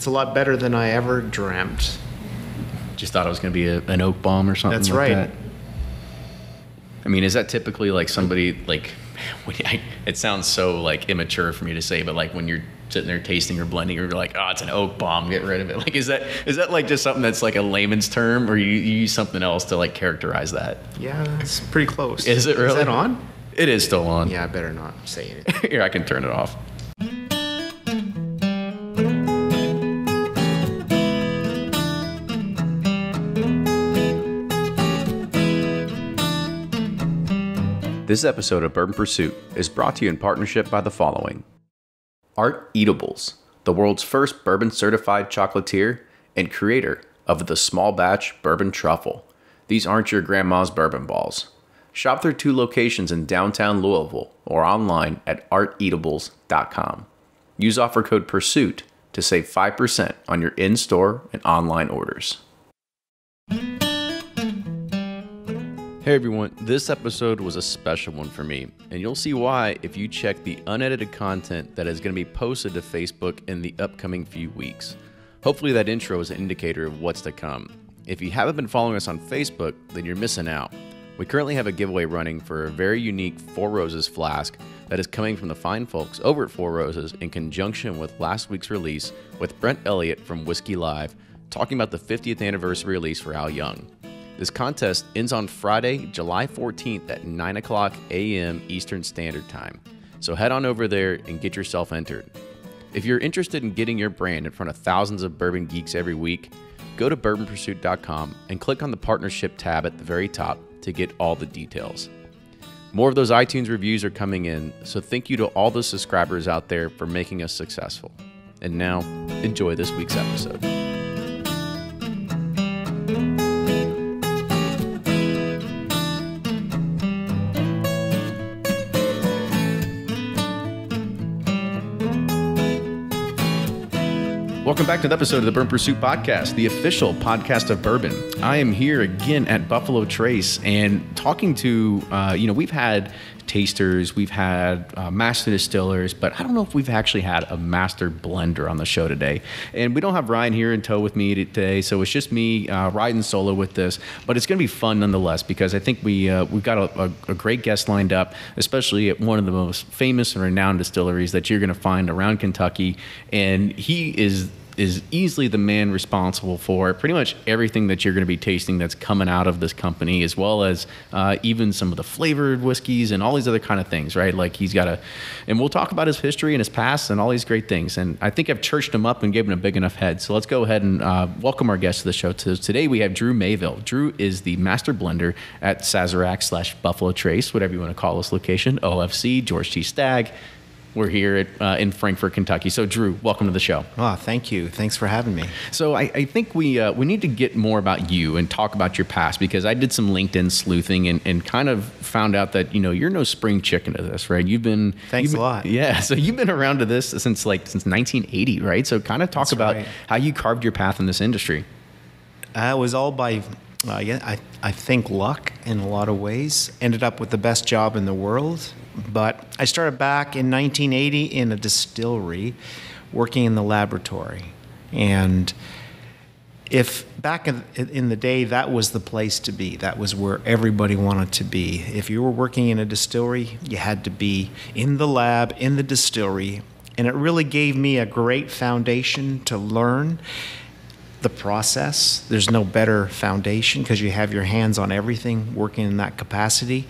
It's a lot better than I ever dreamt. Just thought it was going to be an oak bomb or something. That's like right. That. I mean, is that typically like somebody like? It sounds so like immature for me to say, but like when you're sitting there tasting or blending, you're like, oh, it's an oak bomb, get rid of it. Like, is that like just something that's like a layman's term, or you use something else to like characterize that? Yeah, it's pretty close. Is it really? Is that on? It is still on. Yeah, I better not say it. Here, I can turn it off. This episode of Bourbon Pursuit is brought to you in partnership by the following. Art Eatables, the world's first bourbon certified chocolatier and creator of the small batch bourbon truffle. These aren't your grandma's bourbon balls. Shop their 2 locations in downtown Louisville or online at arteatables.com. Use offer code PURSUIT to save 5% on your in-store and online orders. Hey everyone, this episode was a special one for me, and you'll see why if you check the unedited content that is going to be posted to Facebook in the upcoming few weeks. Hopefully that intro is an indicator of what's to come. If you haven't been following us on Facebook, then you're missing out. We currently have a giveaway running for a very unique Four Roses flask that is coming from the fine folks over at Four Roses in conjunction with last week's release with Brent Elliott from Whiskey Live talking about the 50th anniversary release for Al Young. This contest ends on Friday, July 14th at 9 o'clock a.m. Eastern Standard Time. So head on over there and get yourself entered. If you're interested in getting your brand in front of thousands of bourbon geeks every week, go to bourbonpursuit.com and click on the partnership tab at the very top to get all the details. More of those iTunes reviews are coming in, so thank you to all the subscribers out there for making us successful. And now, enjoy this week's episode. Welcome back to the episode of the Bourbon Pursuit Podcast, the official podcast of bourbon. I am here again at Buffalo Trace and talking to, we've had tasters, we've had master distillers, but I don't know if we've actually had a master blender on the show today. And we don't have Ryan here in tow with me today, so it's just me riding solo with this. But it's going to be fun nonetheless because I think we've got a great guest lined up, especially at one of the most famous and renowned distilleries that you're going to find around Kentucky. And he is easily the man responsible for pretty much everything that you're going to be tasting that's coming out of this company, as well as even some of the flavored whiskeys and all these other kind of things, right? Like and we'll talk about his history and his past and all these great things. And I think I've churched him up and given him a big enough head. So let's go ahead and welcome our guest to the show. Today we have Drew Mayville. Drew is the master blender at Sazerac / Buffalo Trace, whatever you want to call this location, OFC, George T. Stagg. We're here in Frankfort, Kentucky. So, Drew, welcome to the show. Oh, thank you. Thanks for having me. So, I think we need to get more about you and talk about your past, because I did some LinkedIn sleuthing and kind of found out that, you're no spring chicken to this, right? Thanks a lot. Yeah. So, you've been around to this since 1980, right? So, kind of talk That's about right. how you carved your path in this industry. It was all by, I think, luck in a lot of ways. Ended up with the best job in the world. But I started back in 1980 in a distillery, working in the laboratory. And if back in the day, that was the place to be. That was where everybody wanted to be. If you were working in a distillery, you had to be in the lab, in the distillery. And it really gave me a great foundation to learn the process. There's no better foundation because you have your hands on everything working in that capacity.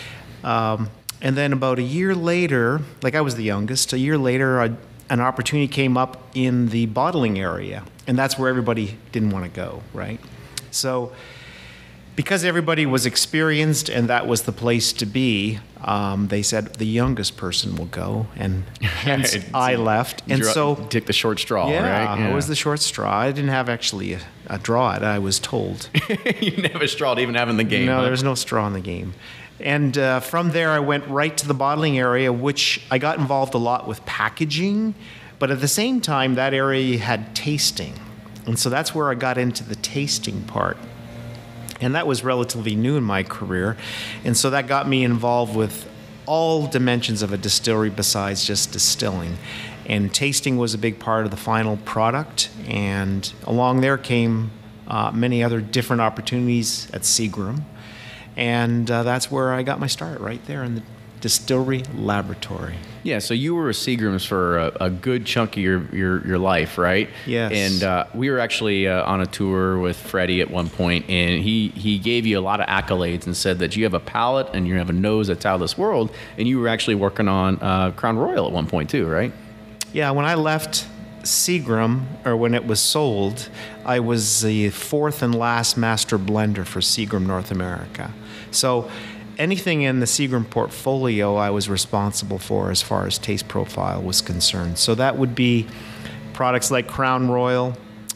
And then about a year later, like I was the youngest, a year later, an opportunity came up in the bottling area. And that's where everybody didn't want to go, right? So because everybody was experienced and that was the place to be, they said the youngest person will go. And hence I left. And so took the short straw, right? Yeah, I was the short straw. I didn't have actually a draw it, I was told. You didn't have a straw to even have in the game. No, huh? there was no straw in the game. And from there, I went right to the bottling area, which I got involved a lot with packaging. But at the same time, that area had tasting. And so that's where I got into the tasting part. And that was relatively new in my career. And so that got me involved with all dimensions of a distillery besides just distilling. And tasting was a big part of the final product. And along there came many other different opportunities at Seagram. And that's where I got my start, right there in the distillery laboratory. Yeah, so you were a Seagrams for a good chunk of your life, right? Yes. And we were actually on a tour with Freddie at one point, and he gave you a lot of accolades and said that you have a palate and you have a nose that's out of this world, and you were actually working on Crown Royal at one point too, right? Yeah, when I left Seagram, or when it was sold, I was the fourth and last master blender for Seagram North America. So anything in the Seagram portfolio I was responsible for as far as taste profile was concerned. So that would be products like Crown Royal,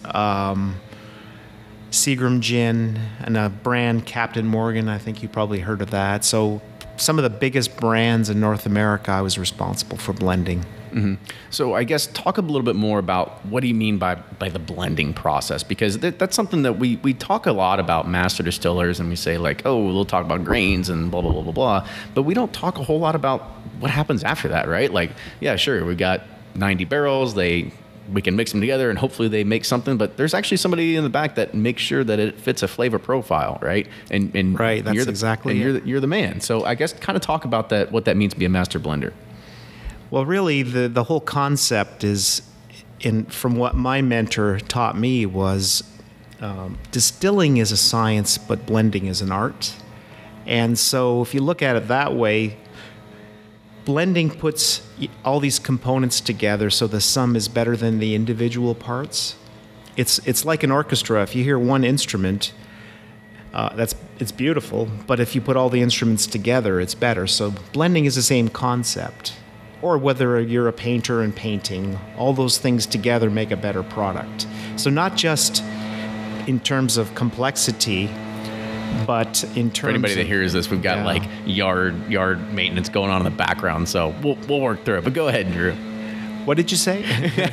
Seagram Gin, and a brand, Captain Morgan. I think you probably heard of that. So some of the biggest brands in North America I was responsible for blending. Mm-hmm. So I guess talk a little bit more about what do you mean by the blending process, because that's something that we talk a lot about master distillers, and we say like, oh, we'll talk about grains and blah, blah, blah, blah, blah, but we don't talk a whole lot about what happens after that, right? Like, yeah, sure, we got 90 barrels, we can mix them together and hopefully they make something, but there's actually somebody in the back that makes sure that it fits a flavor profile, right? And right, that's exactly it. You're the man. So I guess kind of talk about that, what that means to be a master blender. Well, really, the whole concept is, from what my mentor taught me, was distilling is a science, but blending is an art. And so if you look at it that way, blending puts all these components together so the sum is better than the individual parts. It's like an orchestra. If you hear one instrument, it's beautiful, but if you put all the instruments together, it's better. So blending is the same concept. Or whether you're a painter and painting, all those things together make a better product. So not just in terms of complexity, but in terms for anybody that hears this, we've got like yard maintenance going on in the background, so we'll work through it. But go ahead, Drew. What did you say?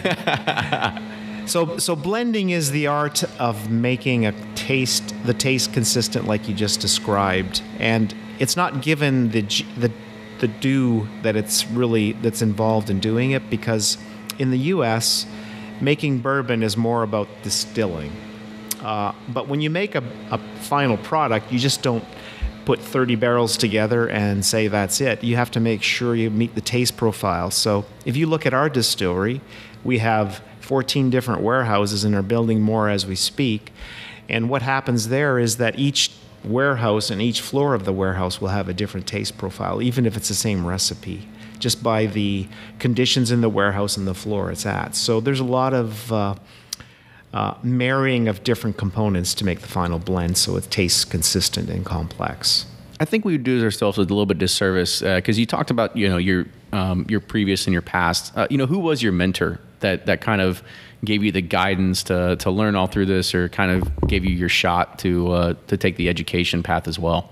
So blending is the art of making the taste consistent, like you just described, and it's not given the due that's involved in doing it, because in the U.S., making bourbon is more about distilling. But when you make a final product, you just don't put 30 barrels together and say that's it. You have to make sure you meet the taste profile. So if you look at our distillery, we have 14 different warehouses and are building more as we speak. And what happens there is that each warehouse and each floor of the warehouse will have a different taste profile, even if it's the same recipe, just by the conditions in the warehouse and the floor it's at. So there's a lot of marrying of different components to make the final blend so it tastes consistent and complex. I think we do ourselves a little bit disservice because you talked about your previous and your past. Who was your mentor that kind of gave you the guidance to learn all through this, or kind of gave you your shot to take the education path as well?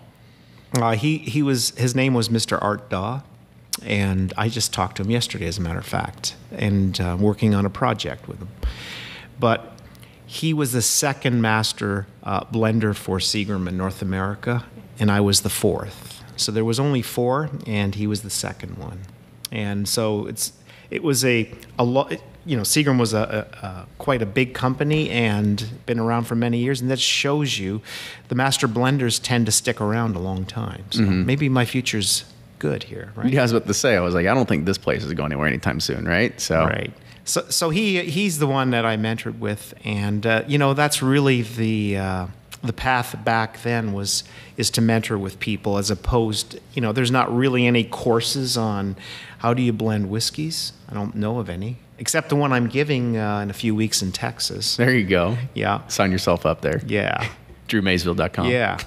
His name was Mr. Art Daw, and I just talked to him yesterday, as a matter of fact, and working on a project with him. But he was the second master blender for Seagram in North America, and I was the fourth. So there was only four, and he was the second one. And so it was a lot. Seagram was quite a big company and been around for many years, and that shows you the master blenders tend to stick around a long time. So maybe my future's good here, right? Yeah, I was about to say, I was like, I don't think this place is going anywhere anytime soon, right? Right. So he's the one that I mentored with, and that's really the path back then is to mentor with people, as opposed, there's not really any courses on how do you blend whiskeys. I don't know of any, except the one I'm giving in a few weeks in Texas. There you go. Yeah. Sign yourself up there. Yeah. DrewMaysville.com. Yeah.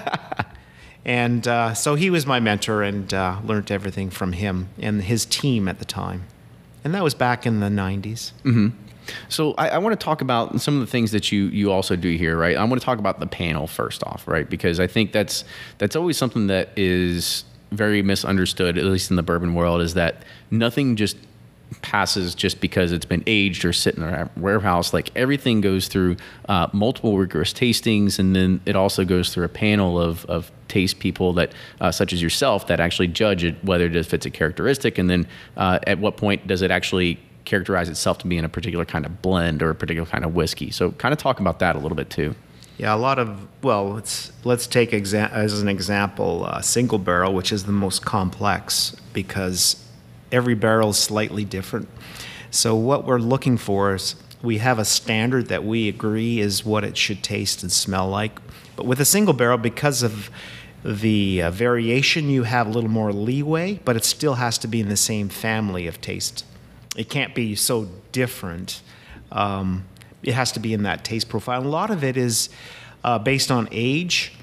And so he was my mentor, and learned everything from him and his team at the time. And that was back in the 90s. Mm-hmm. So I want to talk about some of the things that you also do here, right? I want to talk about the panel first off, right? Because I think that's always something that is very misunderstood, at least in the bourbon world, is that nothing just passes just because it's been aged or sitting in a warehouse. Like, everything goes through multiple rigorous tastings, and then it also goes through a panel of taste people that, such as yourself, that actually judge it, whether it fits a characteristic, and then at what point does it actually characterize itself to be in a particular kind of blend or a particular kind of whiskey. So kind of talk about that a little bit too. Yeah, a lot of, well, let's take as an example, single barrel, which is the most complex because every barrel is slightly different. So what we're looking for is we have a standard that we agree is what it should taste and smell like. But with a single barrel, because of the variation, you have a little more leeway, but it still has to be in the same family of taste. It can't be so different. It has to be in that taste profile. And a lot of it is based on age.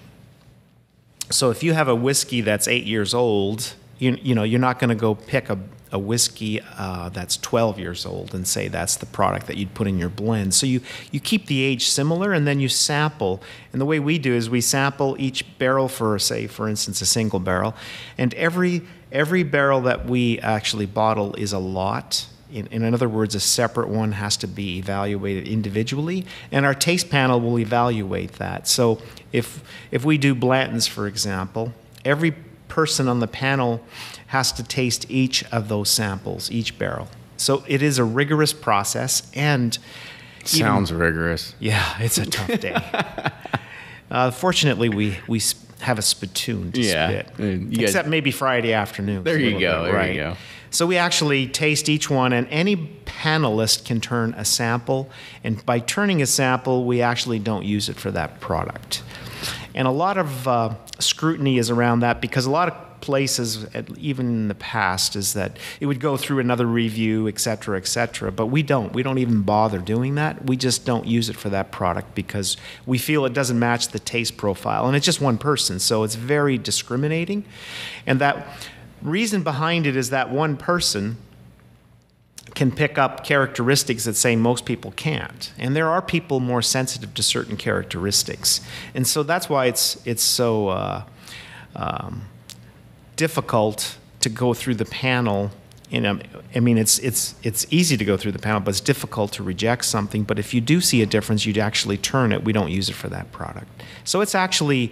So if you have a whiskey that's 8 years old, you know, you're not going to go pick a whiskey that's 12 years old and say that's the product that you'd put in your blend. So you keep the age similar, and then you sample. And the way we do is we sample each barrel for, say, for instance, a single barrel. And every barrel that we actually bottle is a lot. In other words, a separate one has to be evaluated individually, and our taste panel will evaluate that. So if we do Blanton's, for example, every person on the panel has to taste each of those samples, each barrel. So it is a rigorous process, and sounds rigorous. Yeah, it's a tough day. Fortunately, we have a spittoon to spit, except maybe Friday afternoon. There you go. There you go. So we actually taste each one, and any panelist can turn a sample. And by turning a sample, we actually don't use it for that product. And a lot of scrutiny is around that, because a lot of places, even in the past, is that it would go through another review, et cetera, but we don't. We don't even bother doing that. We just don't use it for that product because we feel it doesn't match the taste profile. And it's just one person, so it's very discriminating. And that reason behind it is that one person can pick up characteristics that, say, most people can't. And there are people more sensitive to certain characteristics. And so that's why it's so difficult to go through the panel. You know, I mean, it's easy to go through the panel, but it's difficult to reject something. But if you do see a difference, you'd actually turn it. We don't use it for that product. So it's actually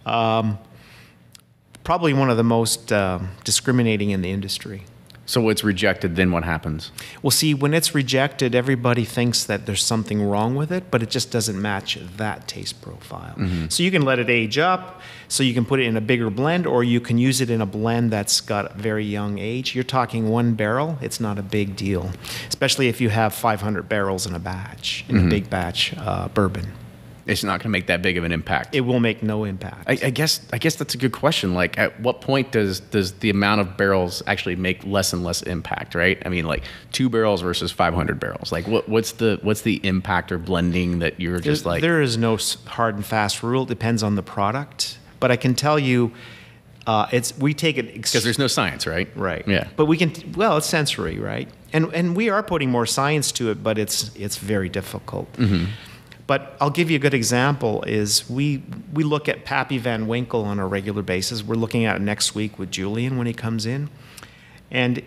probably one of the most discriminating in the industry. So it's rejected, then what happens? Well, see, when it's rejected, everybody thinks that there's something wrong with it, but it just doesn't match that taste profile. Mm-hmm. So you can let it age up, so you can put it in a bigger blend, or you can use it in a blend that's got a very young age. You're talking one barrel, it's not a big deal, especially if you have 500 barrels in a batch, in a big batch bourbon. It's not going to make that big of an impact. It will make no impact. I guess that's a good question. Like, at what point does the amount of barrels actually make less and less impact, right? I mean, like 2 barrels versus 500 barrels. Like, what's the impact or blending that you're just like? There is no hard and fast rule. It depends on the product. But I can tell you, we take it because there's no science, right? Right. Yeah. But we can. Well, it's sensory, right? And we are putting more science to it, but it's very difficult. Mm-hmm. But I'll give you a good example is we look at Pappy Van Winkle on a regular basis. We're looking at it next week with Julian when he comes in. And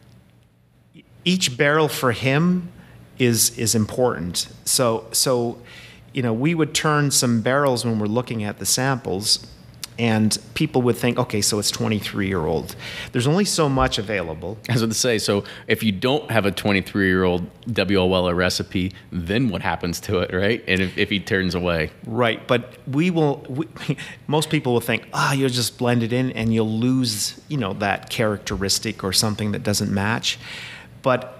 each barrel for him is important. So you know, we would turn some barrels when we're looking at the samples, and people would think, okay, so it's 23-year-old. There's only so much available. I was going to say, so if you don't have a 23-year-old W.O. Weller recipe, then what happens to it, right? And if he turns away. Right, but most people will think, you'll just blend it in and you'll lose, you know, that characteristic or something that doesn't match. But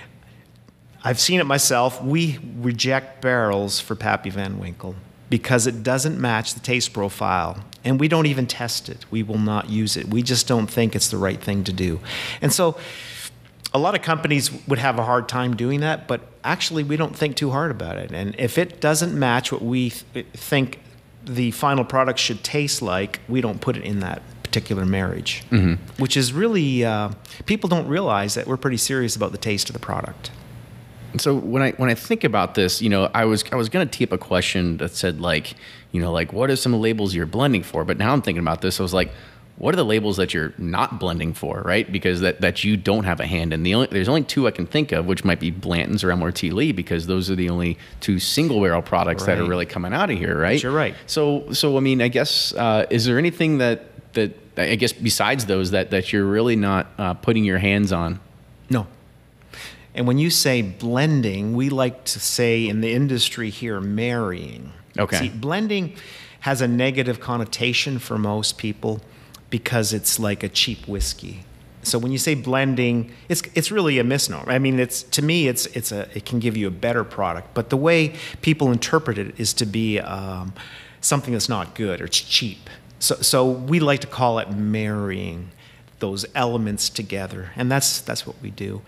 I've seen it myself. We reject barrels for Pappy Van Winkle because it doesn't match the taste profile. And we don't even test it. We will not use it. We just don't think it's the right thing to do. And so a lot of companies would have a hard time doing that, but actually we don't think too hard about it. And if it doesn't match what we think the final product should taste like, we don't put it in that particular marriage, which is really, people don't realize that we're pretty serious about the taste of the product. So when I think about this, you know, I was going to tee up a question that said, like, you know, like, what are some labels you're blending for? But now I'm thinking about this. I was like, what are the labels that you're not blending for, right? Because that you don't have a hand in. There's only 2 I can think of, which might be Blanton's or MRT Lee, because those are the only 2 single barrel products that are really coming out of here, right? You're right. So I mean, I guess is there anything that I guess besides those that you're really not putting your hands on? No. And when you say blending, we like to say in the industry here, marrying. Okay. See, blending has a negative connotation for most people because it's like a cheap whiskey. So when you say blending, it's really a misnomer. I mean, to me, it can give you a better product. But the way people interpret it is to be something that's not good or it's cheap. So we like to call it marrying those elements together, and that's what we do.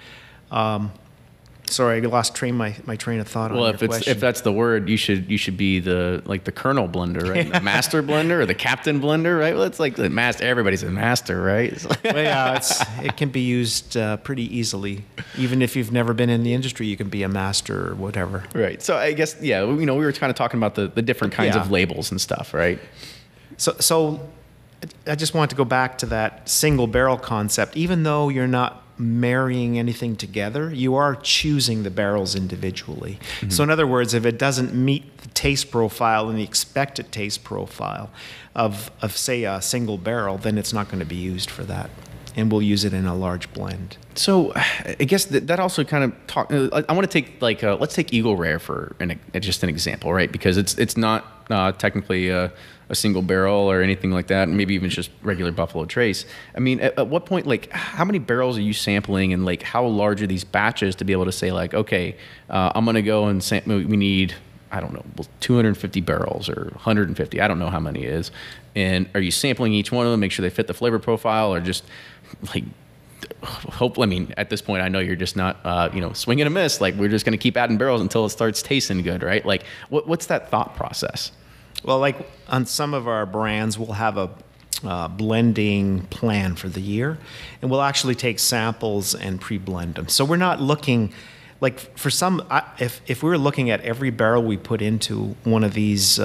Sorry, I lost my train of thought. Well, on your question. if that's the word, you should be the colonel blender, right? The master blender or the captain blender, right? Well, it's like the master. Everybody's a master, right? Well, yeah, it can be used pretty easily. Even if you've never been in the industry, you can be a master or whatever. Right. So I guess we were kind of talking about the different kinds of labels and stuff, right? So I just wanted to go back to that single barrel concept. Even though you're not marrying anything together, you are choosing the barrels individually. Mm-hmm. So in other words, if it doesn't meet the taste profile and the expected taste profile of say a single barrel, then it's not going to be used for that, and we'll use it in a large blend. So I guess that also kind of I want to take let's take Eagle Rare for just an example, right? Because it's not technically a single barrel or anything like that, and maybe even just regular Buffalo Trace. I mean, at what point, like, how many barrels are you sampling, and like, how large are these batches to be able to say, like, okay, I'm gonna go and we need, I don't know, 250 barrels or 150. I don't know how many it is. And are you sampling each one of them, make sure they fit the flavor profile, or just like hope? I mean, at this point, I know you're just not, swing and a miss. Like, we're just gonna keep adding barrels until it starts tasting good, right? Like, what's that thought process? Well, like on some of our brands, we'll have a blending plan for the year, and we'll actually take samples and pre-blend them. So we're not looking, like for some, if we were looking at every barrel we put into one of these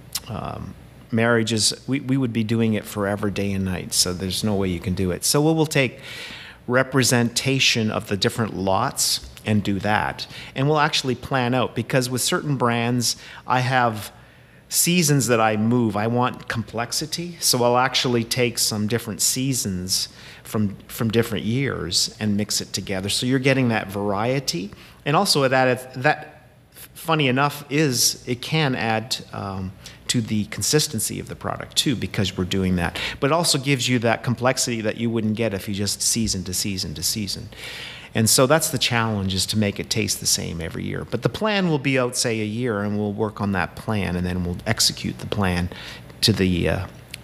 marriages, we would be doing it forever, day and night. So there's no way you can do it. So we'll take representation of the different lots and do that. And we'll actually plan out, because with certain brands, I have seasons that I move. I want complexity, so I'll actually take some different seasons from different years and mix it together. So you're getting that variety, and also that funny enough it can add to the consistency of the product too, because we're doing that. But it also gives you that complexity that you wouldn't get if you just season to season to season. And so that's the challenge, is to make it taste the same every year. But the plan will be out, say, a year, and we'll work on that plan, and then we'll execute the plan for the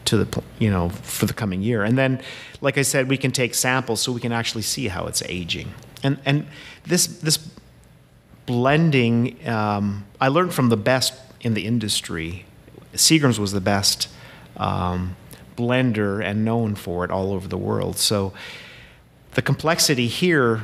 coming year. And then, like I said, we can take samples so we can actually see how it's aging. And this blending, I learned from the best in the industry. Seagram's was the best blender and known for it all over the world. So the complexity here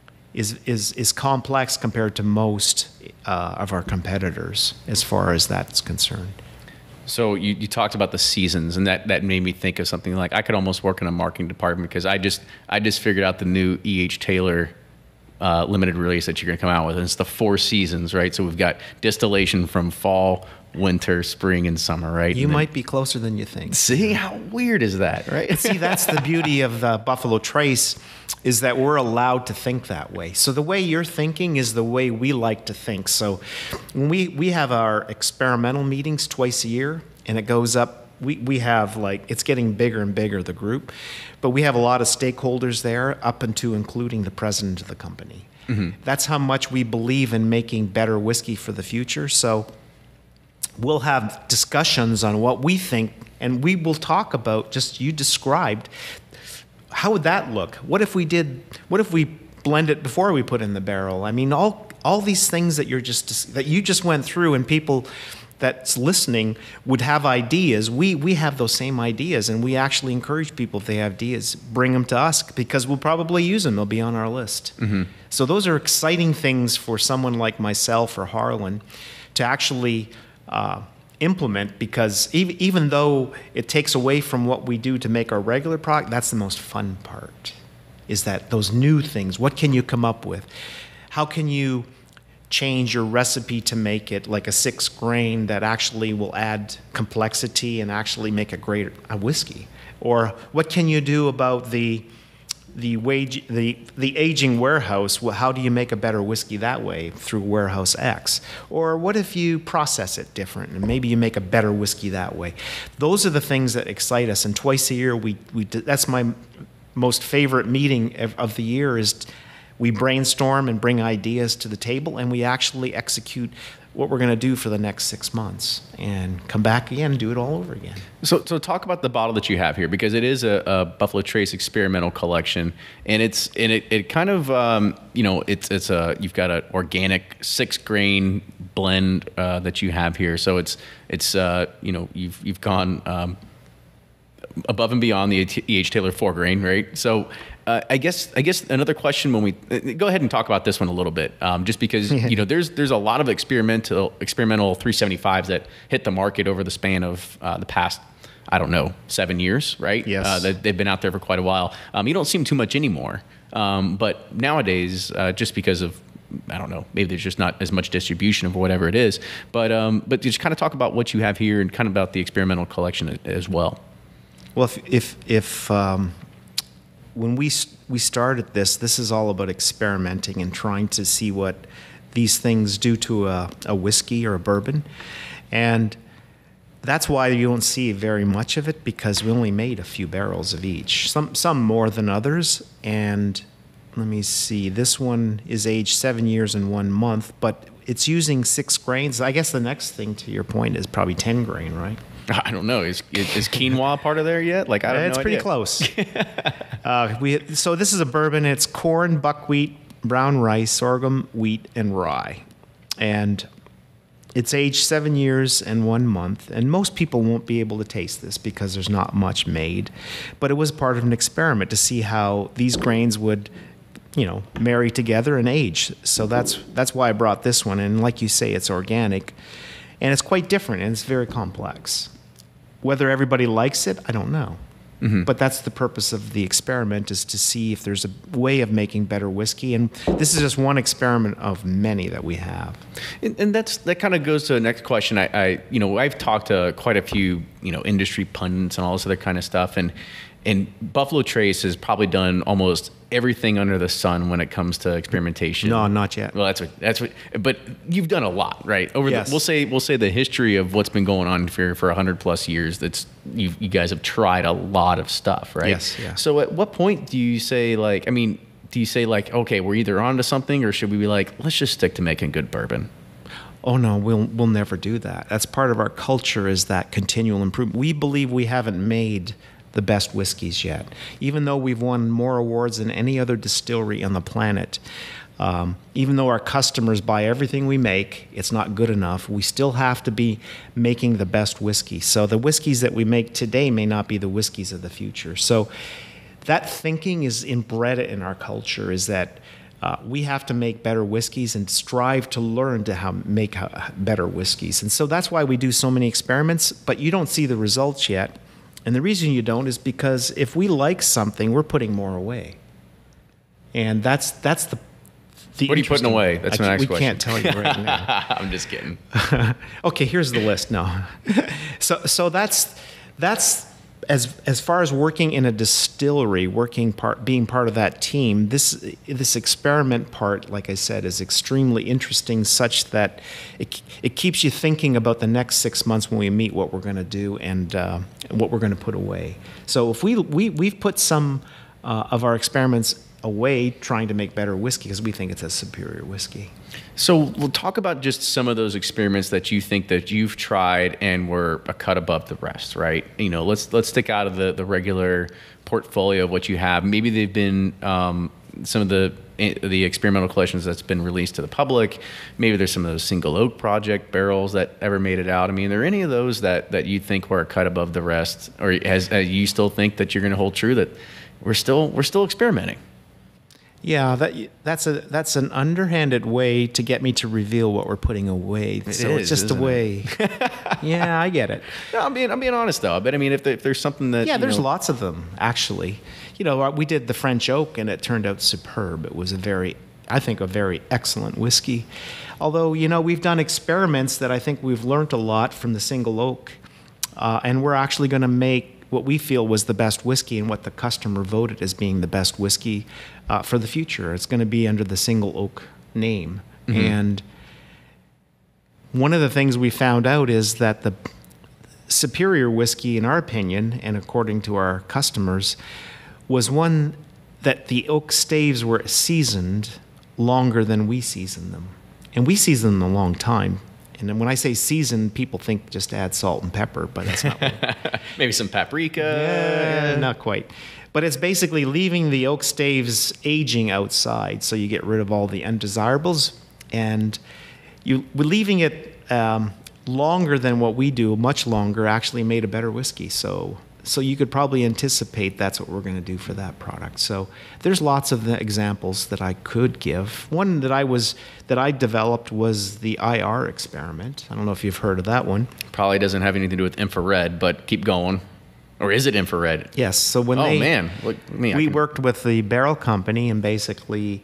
is complex compared to most of our competitors as far as that's concerned. So you talked about the seasons, and that made me think of something like, I could almost work in a marketing department, because I just figured out the new E.H. Taylor limited release that you're going to come out with, and it's the 4 seasons, right? So we've got distillation from fall, winter, spring, and summer, right? You might be closer than you think. See, how weird is that, right? See, that's the beauty of the Buffalo Trace, is that we're allowed to think that way. So the way you're thinking is the way we like to think. So when we have our experimental meetings twice a year, and it goes up, we have, like, it's getting bigger and bigger, the group, but we have a lot of stakeholders there, up into including the president of the company. Mm-hmm. That's how much we believe in making better whiskey for the future. So we'll have discussions on what we think, and we will talk about, just you described, how would that look? What if we blend it before we put in the barrel? I mean, all these things that you just went through, and people that's listening would have ideas. We have those same ideas, and we actually encourage people, if they have ideas, bring them to us, because we'll probably use them. They'll be on our list. Mm-hmm. So those are exciting things for someone like myself or Harlan to actually implement, because even though it takes away from what we do to make our regular product, that's the most fun part, is that those new things. What can you come up with? How can you change your recipe to make it like a 6 grain that actually will add complexity and actually make a whiskey? Or what can you do about the the aging warehouse. Well, how do you make a better whiskey that way? Through warehouse X. Or what if you process it different and maybe you make a better whiskey that way? Those are the things that excite us. And twice a year, that's my most favorite meeting of the year is we brainstorm and bring ideas to the table, and we actually execute what we're going to do for the next 6 months and come back again and do it all over again. So talk about the bottle that you have here, because it is a Buffalo Trace experimental collection, and it kind of you've got an organic 6-grain blend that you have here. So it's you've gone above and beyond the E.H. Taylor 4-grain, right? So I guess another question when we go ahead and talk about this one a little bit, just because there's a lot of experimental 375s that hit the market over the span of the past 7 years, right? Yes. They've been out there for quite a while. You don't see them too much anymore, but nowadays, just because of maybe there's just not as much distribution of whatever it is, but just kind of talk about what you have here and kind of about the experimental collection as well. Well, if when we started this is all about experimenting and trying to see what these things do to a whiskey or a bourbon, and that's why you don't see very much of it, because we only made a few barrels of each. Some more than others, and let me see. This one is aged 7 years and 1 month, but it's using 6 grains. I guess the next thing to your point is probably 10 grain, right? I don't know. Is quinoa part of there yet? Like, I don't know. It's pretty close. So this is a bourbon. It's corn, buckwheat, brown rice, sorghum, wheat, and rye. And it's aged 7 years and 1 month. And most people won't be able to taste this because there's not much made. But it was part of an experiment to see how these grains would, marry together and age. So that's why I brought this one. And like you say, it's organic. And it's quite different, and it's very complex. Whether everybody likes it, I don't know. Mm-hmm. But that's the purpose of the experiment, is to see if there's a way of making better whiskey. And this is just one experiment of many that we have. And that kind of goes to the next question. I've talked to quite a few, industry pundits and all this other kind of stuff. And Buffalo Trace has probably done almost everything under the sun when it comes to experimentation. No, not yet. Well, that's what. But you've done a lot, right? Yes. We'll say the history of what's been going on for 100+ years. You guys have tried a lot of stuff, right? Yes. Yeah. So at what point do you say okay, we're either onto something, or should we be like, let's just stick to making good bourbon? Oh no, we'll never do that. That's part of our culture, is that continual improvement. We believe we haven't made the best whiskeys yet. Even though we've won more awards than any other distillery on the planet, even though our customers buy everything we make, it's not good enough. We still have to be making the best whiskey. So the whiskeys that we make today may not be the whiskeys of the future. So that thinking is inbred in our culture, is that we have to make better whiskeys and strive to learn to make better whiskeys. And so that's why we do so many experiments, but you don't see the results yet. And the reason you don't is because if we like something, we're putting more away. And that's the what are you putting away? That's my next question. We can't tell you right now. I'm just kidding. Okay, here's the list. No. So that's as far as working in a distillery, being part of that team, this experiment part, like I said, is extremely interesting, such that it keeps you thinking about the next 6 months when we meet, what we're going to do and what we're going to put away. So if we've put some of our experiments away trying to make better whiskey because we think it's a superior whiskey. So we'll talk about just some of those experiments that you think that you've tried and were a cut above the rest, right? Let's stick out of the regular portfolio of what you have. Maybe they've been some of the experimental collections that's been released to the public. Maybe there's some of those single oak project barrels that ever made it out. I mean, are there any of those that you think were a cut above the rest, or you still think that you're going to hold true that we're still experimenting? Yeah, that's an underhanded way to get me to reveal what we're putting away. It's just a way. Yeah, I get it. No, I'm being honest though. But I mean, if there's something that there's lots of them actually. We did the French oak and it turned out superb. It was a very excellent whiskey. Although we've done experiments that I think we've learned a lot from the single oak, and we're actually going to make what we feel was the best whiskey and what the customer voted as being the best whiskey for the future. It's going to be under the Single Oak name. Mm-hmm. And one of the things we found out is that the superior whiskey, in our opinion, and according to our customers, was one that the oak staves were seasoned longer than we seasoned them. And we season them a long time. And then when I say seasoned, people think just add salt and pepper, but that's not what maybe some paprika. Yeah, not quite. But it's basically leaving the oak staves aging outside, so you get rid of all the undesirables. And we're leaving it longer than what we do, much longer, actually made a better whiskey. So you could probably anticipate that's what we're going to do for that product. So there's lots of the examples that I could give. One that I developed was the IR experiment. I don't know if you've heard of that one. Probably doesn't have anything to do with infrared, but keep going. Or is it infrared? Yes. So when we worked with the barrel company and basically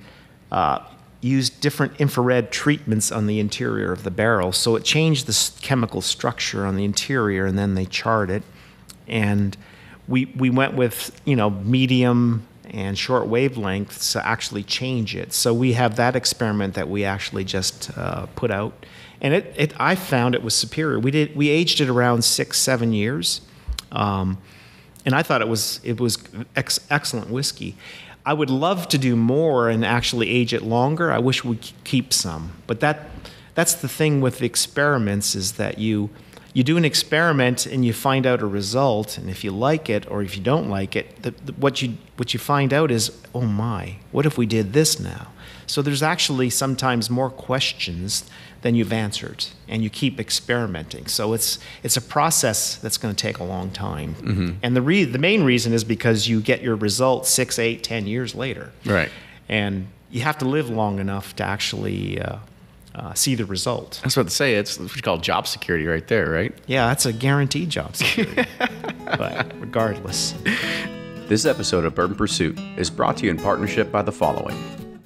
used different infrared treatments on the interior of the barrel. So it changed the chemical structure on the interior, and then they charred it. And we went with, medium and short wavelengths to actually change it. So we have that experiment that we actually just put out. And I found it was superior. We aged it around 6-7 years. And I thought it was excellent whiskey. I would love to do more and actually age it longer. I wish we could keep some. But that's the thing with the experiments, is that you do an experiment and you find out a result, and if you like it or if you don't like it, what you find out is, oh my, what if we did this now? So there's actually sometimes more questions than you've answered, and you keep experimenting. So it's a process that's going to take a long time. Mm-hmm. And the main reason is because you get your results 6, 8, 10 years later. Right. And you have to live long enough to actually see the result. I was about to say, it's what you call job security right there, right? Yeah, that's a guaranteed job security. But regardless. This episode of Bourbon Pursuit is brought to you in partnership by the following.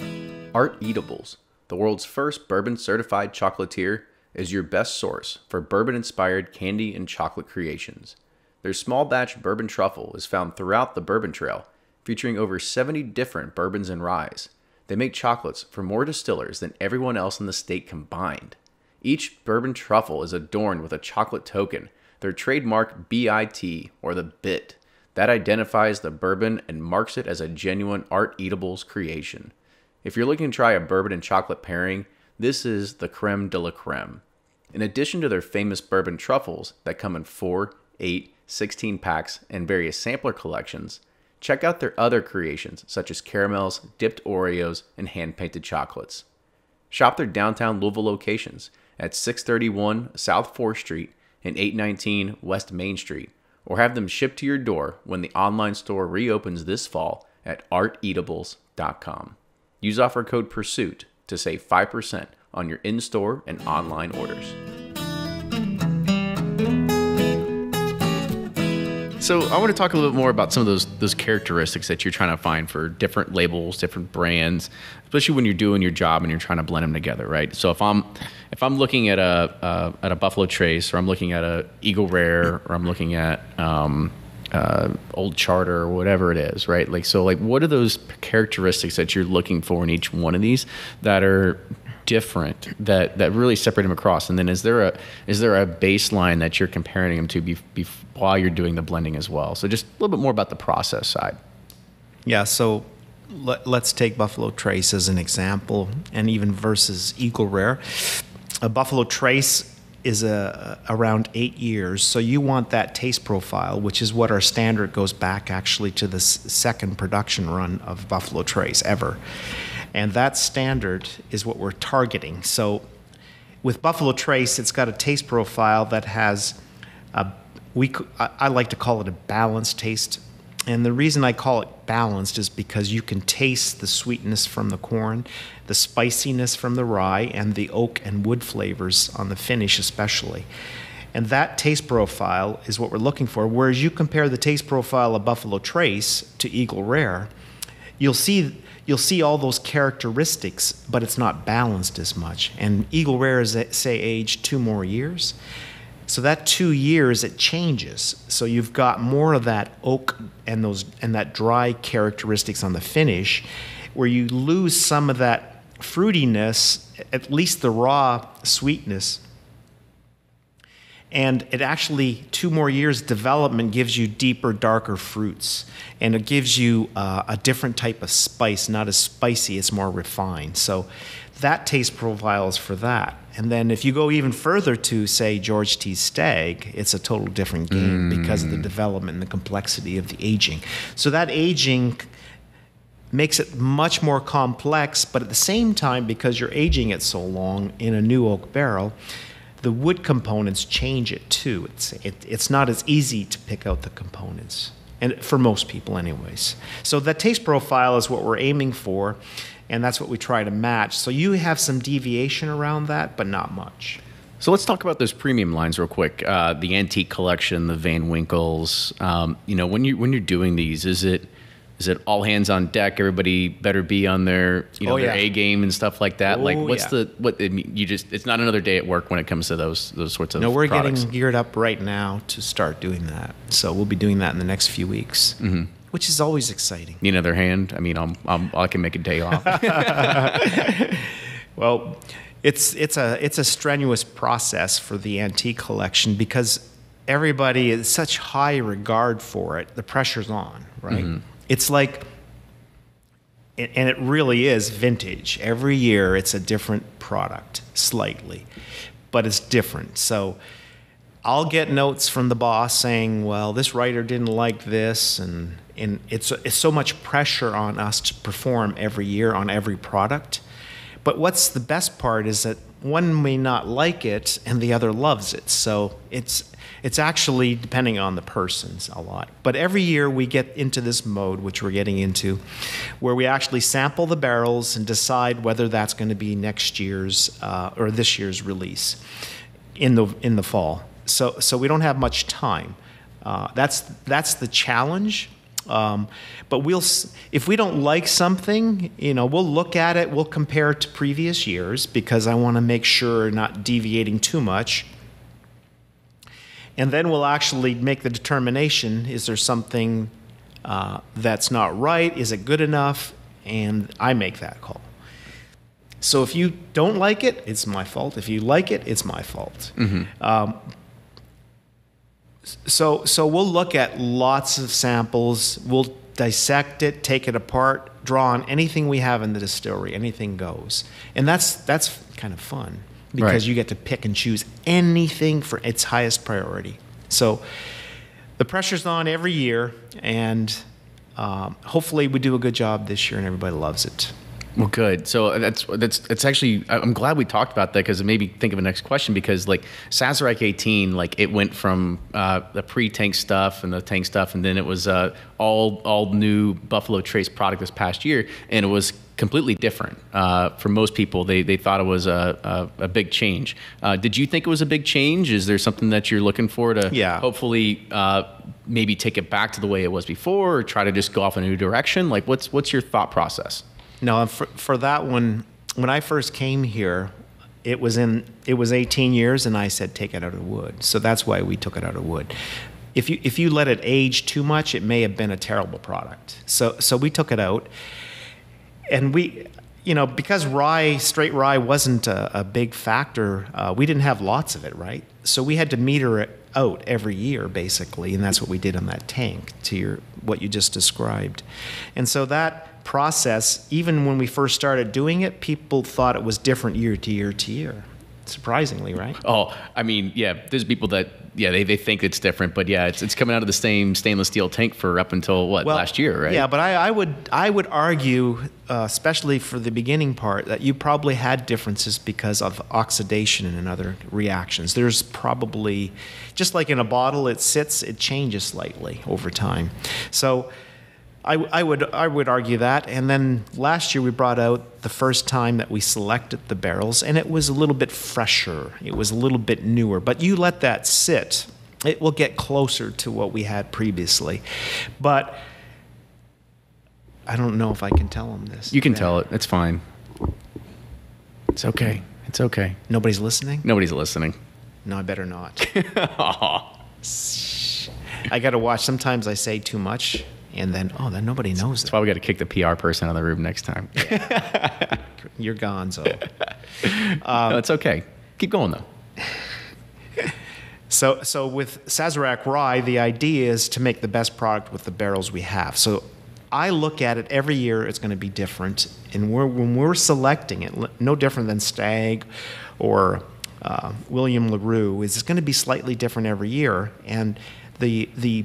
Art Eatables, the world's first bourbon-certified chocolatier, is your best source for bourbon-inspired candy and chocolate creations. Their small batch bourbon truffle is found throughout the Bourbon Trail, featuring over 70 different bourbons and ryes. They make chocolates for more distillers than everyone else in the state combined. Each bourbon truffle is adorned with a chocolate token, their trademark BIT, or the bit, that identifies the bourbon and marks it as a genuine Art Eatables creation. If you're looking to try a bourbon and chocolate pairing, this is the creme de la creme. In addition to their famous bourbon truffles that come in 4, 8, 16 packs and various sampler collections, check out their other creations such as caramels, dipped Oreos, and hand-painted chocolates. Shop their downtown Louisville locations at 631 South 4th Street and 819 West Main Street, or have them shipped to your door when the online store reopens this fall at arteatables.com. Use offer code PURSUIT to save 5% on your in-store and online orders. So I want to talk a little bit more about some of those characteristics that you're trying to find for different labels, different brands, especially when you're doing your job and you're trying to blend them together, right? So if I'm looking at a Buffalo Trace, or I'm looking at a Eagle Rare, or I'm looking at Old Charter, or whatever it is, right? What are those characteristics that you're looking for in each one of these that are different, that really separate them across? And then is there a baseline that you're comparing them to while you're doing the blending as well? So just a little bit more about the process side. Yeah, so let's take Buffalo Trace as an example, and even versus Eagle Rare. A Buffalo Trace is around 8 years, so you want that taste profile, which is what our standard goes back actually to the second production run of Buffalo Trace ever. And that standard is what we're targeting. So with Buffalo Trace, it's got a taste profile that has, I like to call it a balanced taste. And the reason I call it balanced is because you can taste the sweetness from the corn, the spiciness from the rye, and the oak and wood flavors on the finish especially. And that taste profile is what we're looking for. Whereas you compare the taste profile of Buffalo Trace to Eagle Rare, you'll see all those characteristics, but it's not balanced as much. And Eagle Rare is, say, aged 2 more years. So that 2 years, it changes. So you've got more of that oak and that dry characteristics on the finish, where you lose some of that fruitiness, at least the raw sweetness. And it actually, 2 more years development gives you deeper, darker fruits. And it gives you a different type of spice, not as spicy, it's more refined. So that taste profile is for that. And then if you go even further to, say, George T. Stagg, it's a total different game because of the development and the complexity of the aging. So that aging makes it much more complex, but at the same time, because you're aging it so long in a new oak barrel, the wood components change it too. It's not as easy to pick out the components, and for most people anyways. So that taste profile is what we're aiming for, and that's what we try to match. So you have some deviation around that, but not much. So let's talk about those premium lines real quick. The Antique Collection, the Van Winkles. When you're doing these, is it all hands on deck? Everybody better be on their their A game and stuff like that. It's not another day at work when it comes to those sorts of. No, we're products. getting geared up right now to start doing that. So we'll be doing that in the next few weeks, which is always exciting. Need another hand? I mean, I can make a day off. Well, it's a strenuous process for the Antique Collection because everybody is such high regard for it. The pressure's on, right? It's like, and it really is vintage. Every year it's a different product, slightly, but it's different. So I'll get notes from the boss saying, well, this writer didn't like this, and it's so much pressure on us to perform every year on every product. But what's the best part is that one may not like it and the other loves it. So it's actually depending on the persons a lot. But every year we get into this mode, which we're getting into, where we actually sample the barrels and decide whether that's going to be next year's or this year's release in the fall. So we don't have much time. That's the challenge. But if we don't like something, we'll look at it, we'll compare it to previous years because I want to make sure we're not deviating too much. And then we'll actually make the determination, is there something that's not right? Is it good enough? And I make that call. So if you don't like it, it's my fault. If you like it, it's my fault. So we'll look at lots of samples. We'll dissect it, take it apart, draw on anything we have in the distillery. Anything goes. And that's kind of fun because you get to pick and choose anything for its highest priority. So the pressure's on every year, and hopefully we do a good job this year and everybody loves it. Well, good. So that's actually, I'm glad we talked about that because it made me think of a next question, because like Sazerac 18, like it went from the pre-tank stuff and the tank stuff, and then it was all new Buffalo Trace product this past year, and it was completely different. For most people, they thought it was a big change. Did you think it was a big change? Is there something that you're looking for to hopefully maybe take it back to the way it was before, or try to just go off in a new direction? Like what's your thought process? No, for that one, when I first came here, it was 18 years, and I said take it out of wood. So that's why we took it out of wood. If you let it age too much, it may have been a terrible product. So we took it out, and we, because straight rye wasn't a big factor, we didn't have lots of it, right? So we had to meter it out every year, basically, and that's what we did on that tank, what you just described. And so that process, even when we first started doing it, people thought it was different year to year to year. Surprisingly, right? Oh, I mean, yeah, there's people that, they think it's different, but yeah, it's coming out of the same stainless steel tank for up until last year, right? Yeah, but I would argue, especially for the beginning part, that you probably had differences because of oxidation and other reactions. There's probably, just like in a bottle, it changes slightly over time. So I would argue that. And then last year we brought out the first time that we selected the barrels, and it was a little bit fresher. It was a little bit newer. But you let that sit, it will get closer to what we had previously. But I don't know if I can tell them this. You can tell it. It's fine. It's okay. It's okay. Nobody's listening? Nobody's listening. No, I better not. Aw. I got to watch. Sometimes I say too much, and then then nobody knows That's it. why we got to kick the PR person out of the room next time. You're gonzo. No, it's okay. Keep going though. So with Sazerac Rye, the idea is to make the best product with the barrels we have. So I look at it every year, it's going to be different. And when we're selecting it, no different than Stag or William LaRue, it's going to be slightly different every year. And the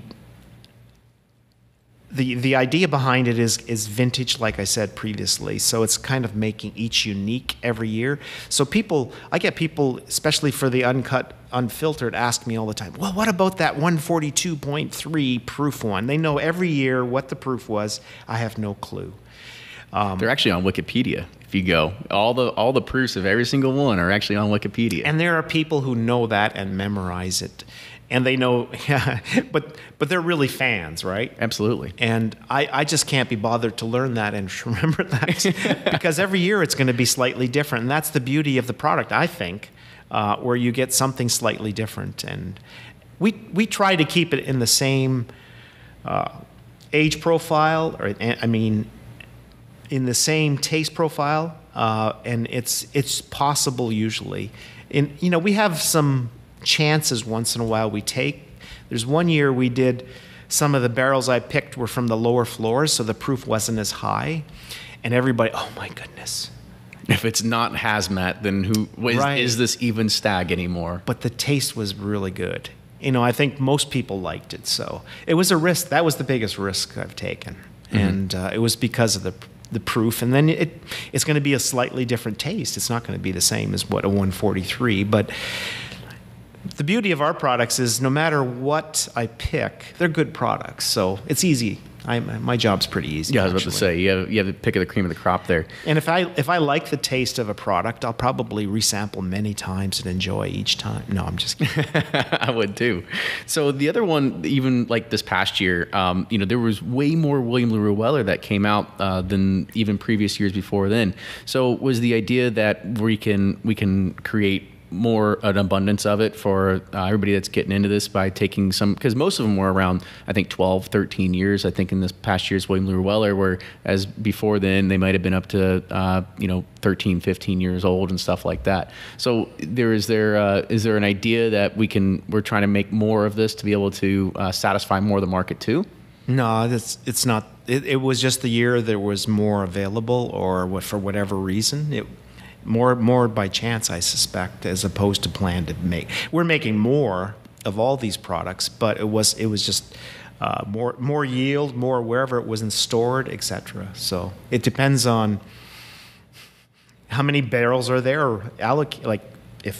idea behind it is vintage, like I said previously. So it's kind of making each unique every year. So I get people, especially for the uncut, unfiltered, ask me all the time, well, what about that 142.3 proof one? They know every year what the proof was. I have no clue. They're actually on Wikipedia. If you go, all the proofs of every single one are actually on Wikipedia. And there are people who know that and memorize it. And they know, but they're really fans, right? Absolutely. And I just can't be bothered to learn that and remember that because every year it's going to be slightly different. And that's the beauty of the product, I think, where you get something slightly different. And we try to keep it in the same age profile, in the same taste profile, and it's possible usually. We have some chances once in a while we take. There's one year we did, some of the barrels I picked were from the lower floors, so the proof wasn't as high, and everybody, oh my goodness. If it's not hazmat, then is this even Stag anymore? But the taste was really good. I think most people liked it, so it was a risk. That was the biggest risk I've taken, and it was because of the proof, and then it's going to be a slightly different taste. It's not going to be the same as what a 143, but the beauty of our products is no matter what I pick, they're good products. So it's easy. My job's pretty easy. Yeah, I was about to say, you have the pick of the cream of the crop there. And if I like the taste of a product, I'll probably resample many times and enjoy each time. No, I'm just kidding. I would too. So the other one, even like this past year, there was way more William LaRue Weller that came out than even previous years before then. So was the idea that we can create more an abundance of it for everybody that's getting into this by taking some, because most of them were around, I think 12, 13 years. I think in this past year's William LaRue Weller, whereas before then they might have been up to 13, 15 years old and stuff like that. So is there an idea that we're trying to make more of this to be able to satisfy more of the market too? No, it's not. It was just the year there was more available, or for whatever reason. More by chance, I suspect, as opposed to plan to make. We're making more of all these products, but it was just more yield, more wherever it wasn't stored, etc. So it depends on how many barrels are there, or if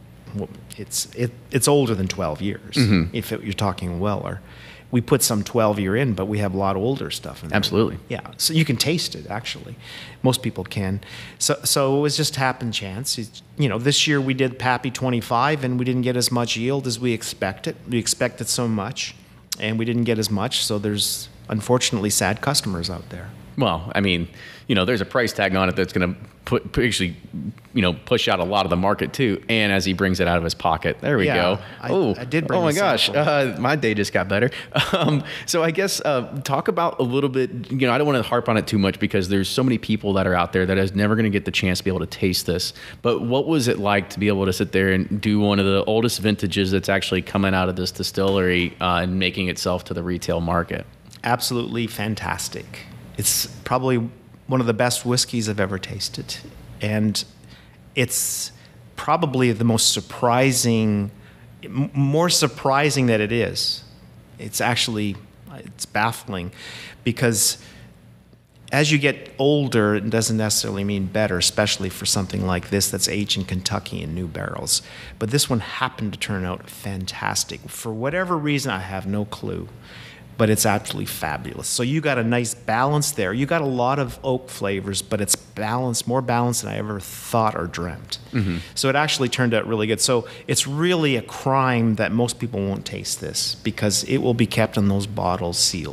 it's older than 12 years. Mm-hmm. If you're talking Weller. We put some 12-year in, but we have a lot of older stuff in there. Absolutely. Yeah, so you can taste it, actually. Most people can. So it was just happen chance. This year we did Pappy 25, and we didn't get as much yield as we expected. We expected so much, and we didn't get as much, so there's, unfortunately, sad customers out there. Well, there's a price tag on it that's going to push out a lot of the market too. And as he brings it out of his pocket, there we go. I did bring oh my the gosh, sample. my day just got better. So I guess talk about a little bit. I don't want to harp on it too much because there's so many people that are out there that is never going to get the chance to be able to taste this. But what was it like to be able to sit there and do one of the oldest vintages that's actually coming out of this distillery and making itself to the retail market? Absolutely fantastic. It's probably one of the best whiskeys I've ever tasted. And it's probably the most surprising, more surprising that it is. It's baffling because as you get older, it doesn't necessarily mean better, especially for something like this that's aged in Kentucky in new barrels. But this one happened to turn out fantastic. For whatever reason, I have no clue. But it's absolutely fabulous. So you got a nice balance there. You got a lot of oak flavors, but it's balanced, more balanced than I ever thought or dreamt. Mm-hmm. So it actually turned out really good. So it's really a crime that most people won't taste this because it will be kept in those bottles sealed.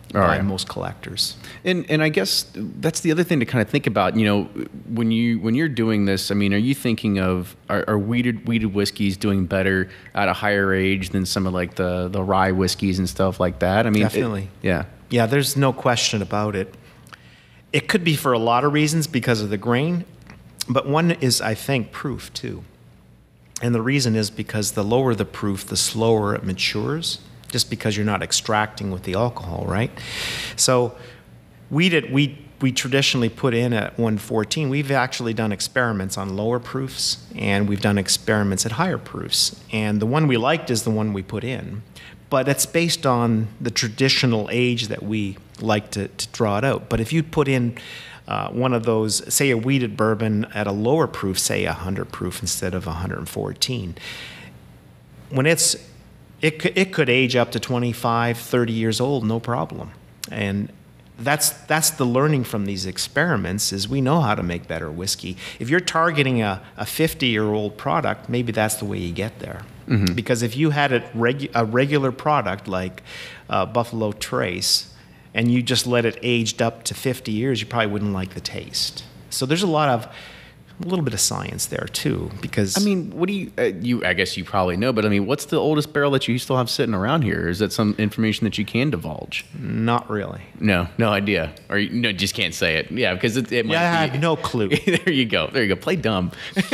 by most collectors. And I guess that's the other thing to kind of think about. When you're doing this, I mean, are you thinking of are weeded whiskeys doing better at a higher age than some of like the rye whiskeys and stuff like that? I mean, Definitely. Yeah. There's no question about it. It could be for a lot of reasons because of the grain, but one is, I think, proof too. And the reason is because the lower the proof, the slower it matures, just because you're not extracting with the alcohol, right? So we traditionally put in at 114. We've actually done experiments on lower proofs, and we've done experiments at higher proofs. And the one we liked is the one we put in. But it's based on the traditional age that we like to draw it out. But if you put in one of those, say a wheated bourbon at a lower proof, say 100 proof instead of 114, when it could age up to 25, 30 years old, no problem. And that's the learning from these experiments, is we know how to make better whiskey. If you're targeting a 50-year-old product, maybe that's the way you get there. Mm-hmm. Because if you had a regular product like Buffalo Trace, and you just let it aged up to 50 years, you probably wouldn't like the taste. So there's a little bit of science there too, because I mean, what do you I guess you probably know, but I mean, what's the oldest barrel that you still have sitting around here? Is that some information that you can divulge? Not really. No idea, or no, just can't say it. Yeah, because it might. Yeah, I have no clue. There you go. Play dumb.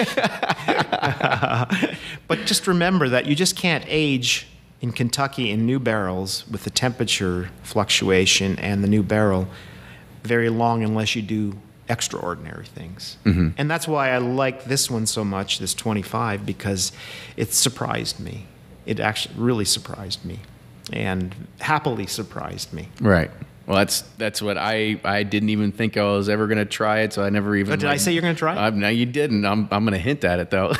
But just remember that you just can't age in Kentucky in new barrels with the temperature fluctuation and the new barrel very long unless you do extraordinary things. Mm-hmm. And that's why I like this one so much, this 25, because it surprised me. It actually really surprised me, and happily surprised me. Right. Well, that's what I didn't even think I was ever going to try it, so I never even. But did I say you're going to try it? No, you didn't. I'm going to hint at it though.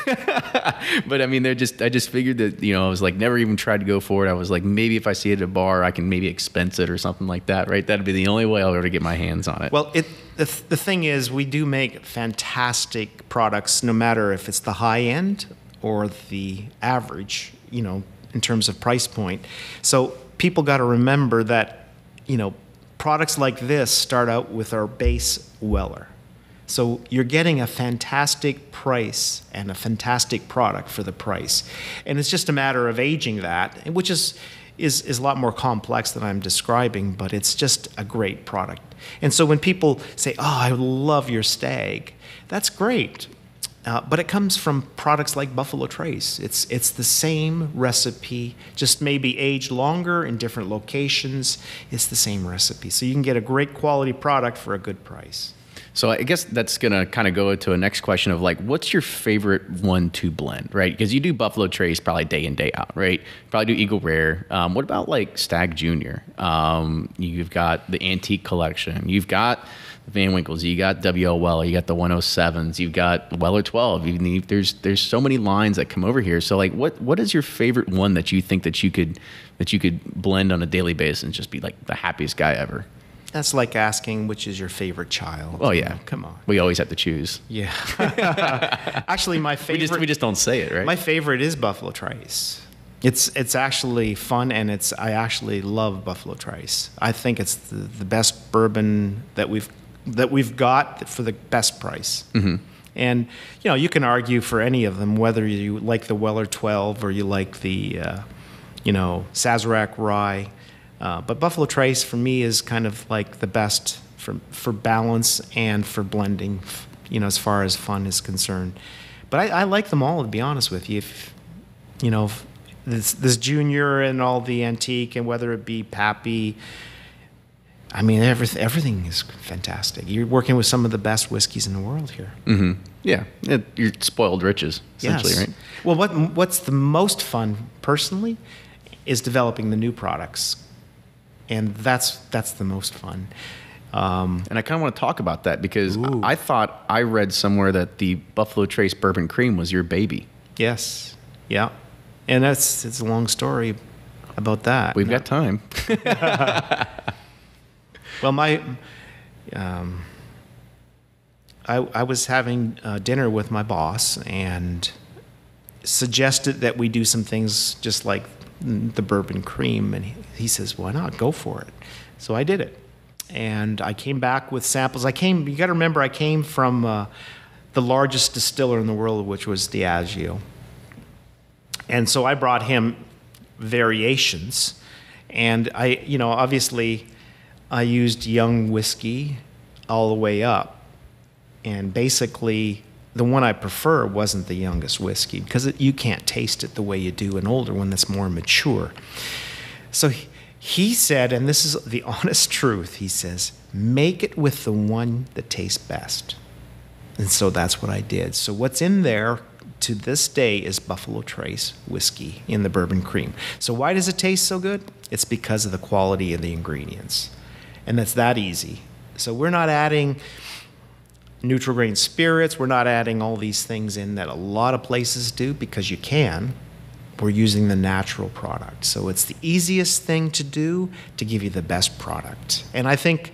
But I mean, I just figured that I was like never even tried to go for it. I was like, maybe if I see it at a bar, I can maybe expense it or something like that. Right? That'd be the only way I'll ever get my hands on it. Well, the thing is, we do make fantastic products, no matter if it's the high end or the average. In terms of price point. So people got to remember that products like this start out with our base Weller. So you're getting a fantastic price and a fantastic product for the price. And it's just a matter of aging that, which is a lot more complex than I'm describing, but it's just a great product. And so when people say, "Oh, I love your Stag," that's great. But it comes from products like Buffalo Trace. It's the same recipe, just maybe aged longer in different locations. It's the same recipe. So you can get a great quality product for a good price. So I guess that's going to kind of go to a next question of like, what's your favorite one to blend, right? Because you do Buffalo Trace probably day in, day out, right? Probably do Eagle Rare. What about like Stag Junior? You've got the Antique Collection. You've got Van Winkles, you got WL Weller, you got the 107s, you've got Weller 12. There's so many lines that come over here. So like, what is your favorite one that you think that you could blend on a daily basis and just be like the happiest guy ever? That's like asking which is your favorite child. Oh yeah, come on. We always have to choose. Yeah. Actually, my favorite. We just don't say it, right? My favorite is Buffalo Trace. It's actually fun, and I actually love Buffalo Trace. I think it's the best bourbon that we've got for the best price. Mm-hmm. And you can argue for any of them, whether you like the Weller 12 or you like the Sazerac Rye. But Buffalo Trace for me is kind of like the best for balance and for blending, as far as fun is concerned. But I like them all, to be honest with you. If this Junior and all the Antique, and whether it be Pappy, I mean, everything is fantastic. You're working with some of the best whiskeys in the world here. Mm-hmm. Yeah, you're spoiled riches, essentially, yes. Right? Well, what's the most fun, personally, is developing the new products. And that's the most fun. And I kind of want to talk about that because I thought I read somewhere that the Buffalo Trace Bourbon Cream was your baby. Yes. Yeah. And it's a long story about that. We've got time. Well, I was having dinner with my boss and suggested that we do some things just like the bourbon cream, and he says, "Why not? Go for it." So I did it. And I came back with samples. You got to remember, I came from the largest distiller in the world, which was Diageo. And so I brought him variations. And obviously, I used young whiskey all the way up. And basically, the one I prefer wasn't the youngest whiskey because you can't taste it the way you do an older one that's more mature. So he said, and this is the honest truth, he says, make it with the one that tastes best. And so that's what I did. So what's in there to this day is Buffalo Trace whiskey in the bourbon cream. So why does it taste so good? It's because of the quality of the ingredients. And that's that easy. So we're not adding neutral grain spirits. We're not adding all these things in that a lot of places do because you can. We're using the natural product. So it's the easiest thing to do to give you the best product. And I think,